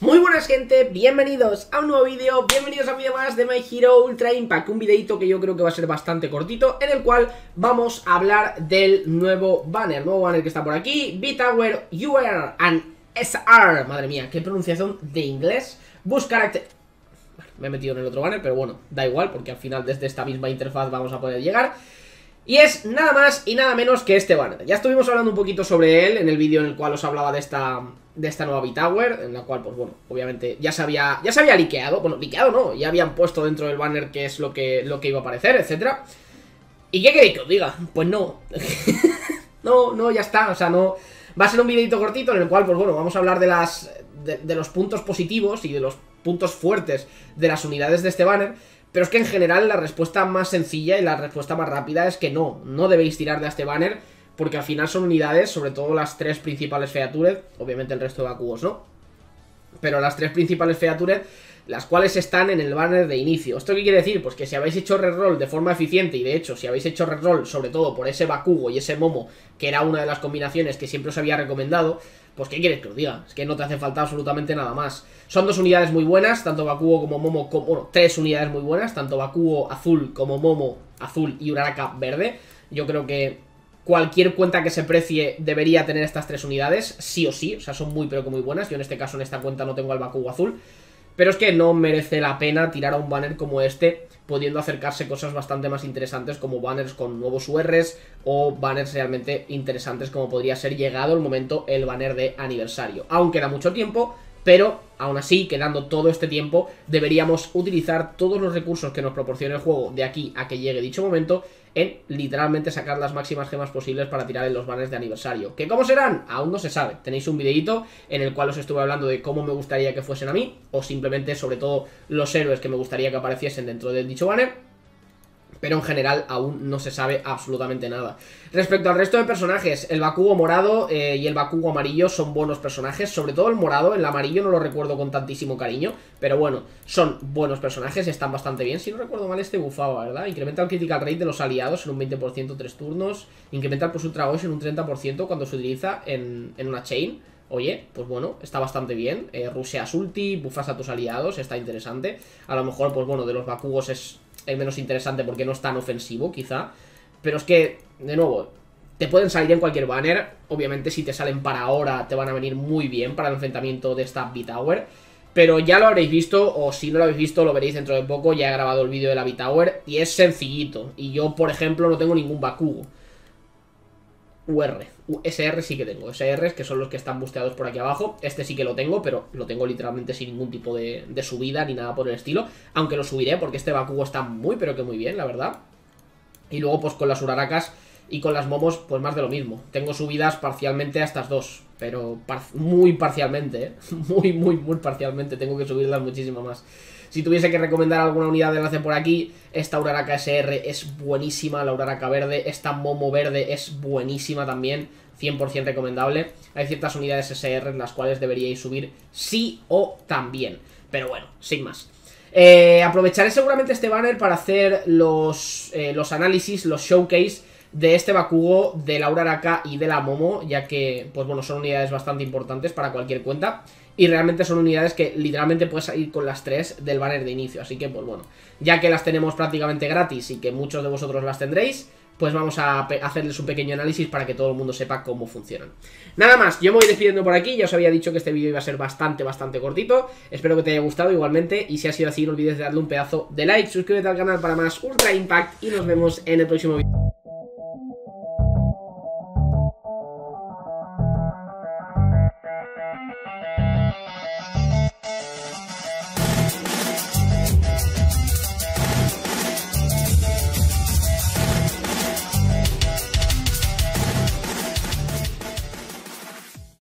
Muy buenas gente, bienvenidos a un nuevo vídeo, bienvenidos a un vídeo más de My Hero Ultra Impact. Un videito que yo creo que va a ser bastante cortito, en el cual vamos a hablar del nuevo banner que está por aquí, B-Tower UR and SR. Madre mía, qué pronunciación de inglés. Boost Character... Bueno, me he metido en el otro banner, pero bueno, da igual, porque al final desde esta misma interfaz vamos a poder llegar. Y es nada más y nada menos que este banner. Ya estuvimos hablando un poquito sobre él en el vídeo en el cual os hablaba de esta nueva B-Tower, en la cual, pues bueno, obviamente ya se había liqueado. Bueno, liqueado no, ya habían puesto dentro del banner qué es lo que iba a aparecer, etcétera. ¿Y qué queréis que os diga? Pues no. no, ya está, o sea, no. Va a ser un videito cortito en el cual, pues bueno, vamos a hablar de los puntos positivos y de los puntos fuertes de las unidades de este banner. Pero es que en general la respuesta más sencilla y la respuesta más rápida es que no debéis tirar de este banner, porque al final son unidades, sobre todo las tres principales Featured, obviamente el resto de Bakugos no, pero las tres principales Featured, las cuales están en el banner de inicio. ¿Esto qué quiere decir? Pues que si habéis hecho reroll de forma eficiente, y de hecho si habéis hecho reroll sobre todo por ese Bakugo y ese Momo, que era una de las combinaciones que siempre os había recomendado, pues ¿qué quieres que os diga? Es que no te hace falta absolutamente nada más. Son dos unidades muy buenas, tanto Bakugo como Momo, bueno, tres unidades muy buenas, tanto Bakugo azul como Momo azul y Uraraka verde. Yo creo que cualquier cuenta que se precie debería tener estas tres unidades, sí o sí, o sea, son muy pero que muy buenas. Yo en este caso, en esta cuenta no tengo al Bakugo azul, pero es que no merece la pena tirar a un banner como este, pudiendo acercarse cosas bastante más interesantes como banners con nuevos URs o banners realmente interesantes como podría ser, llegado el momento, el banner de aniversario. Aún queda mucho tiempo, pero aún así, quedando todo este tiempo, deberíamos utilizar todos los recursos que nos proporcione el juego de aquí a que llegue dicho momento en literalmente sacar las máximas gemas posibles para tirar en los banners de aniversario. ¿Que cómo serán? Aún no se sabe. Tenéis un videito en el cual os estuve hablando de cómo me gustaría que fuesen a mí, o simplemente sobre todo los héroes que me gustaría que apareciesen dentro del dicho banner. Pero en general aún no se sabe absolutamente nada. Respecto al resto de personajes, el Bakugo morado y el Bakugo amarillo son buenos personajes. Sobre todo el morado, el amarillo no lo recuerdo con tantísimo cariño, pero bueno, son buenos personajes, están bastante bien. Si no recuerdo mal, este bufaba, ¿verdad? Incrementa el critical rate de los aliados en un 20% 3 turnos. Incrementa el plus ultra Osh en un 30% cuando se utiliza en una chain. Oye, pues bueno, está bastante bien. Rusheas ulti, bufas a tus aliados, está interesante. A lo mejor, pues bueno, de los Bakugos es el menos interesante porque no es tan ofensivo, quizá. Pero es que, de nuevo, te pueden salir en cualquier banner. Obviamente si te salen para ahora te van a venir muy bien para el enfrentamiento de esta B-Tower. Pero ya lo habréis visto, o si no lo habéis visto lo veréis dentro de poco. Ya he grabado el vídeo de la B-Tower y es sencillito. Y yo, por ejemplo, no tengo ningún Bakugo UR, SR sí que tengo, SRs que son los que están busteados por aquí abajo. Este sí que lo tengo, pero lo tengo literalmente sin ningún tipo de subida ni nada por el estilo. Aunque lo subiré porque este Bakugo está muy pero que muy bien, la verdad. Y luego pues con las Urarakas y con las Momos pues más de lo mismo. Tengo subidas parcialmente a estas dos, pero muy parcialmente, ¿eh? Muy parcialmente. Tengo que subirlas muchísimo más. Si tuviese que recomendar alguna unidad de enlace por aquí, esta Uraraka SR es buenísima, la Uraraka verde, esta Momo verde es buenísima también, 100% recomendable. Hay ciertas unidades SR en las cuales deberíais subir sí o también, pero bueno, sin más. Aprovecharé seguramente este banner para hacer los análisis, los showcase de este Bakugo, de la Uraraka y de la Momo, ya que, pues bueno, son unidades bastante importantes para cualquier cuenta. Y realmente son unidades que literalmente puedes salir con las tres del banner de inicio. Así que, pues bueno, ya que las tenemos prácticamente gratis y que muchos de vosotros las tendréis, pues vamos a hacerles un pequeño análisis para que todo el mundo sepa cómo funcionan. Nada más, yo me voy despidiendo por aquí. Ya os había dicho que este vídeo iba a ser bastante cortito. Espero que te haya gustado igualmente. Y si ha sido así, no olvides de darle un pedazo de like, suscríbete al canal para más Ultra Impact y nos vemos en el próximo vídeo.